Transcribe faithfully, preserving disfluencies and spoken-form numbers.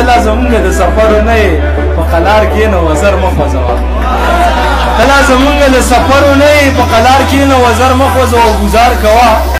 لا زمونږ د سفر نه په قلار کې نو وزر مخوځوه ته لا زمونږ د سفر نه په قلار کې نو وزر مخوځوه او گزار کوه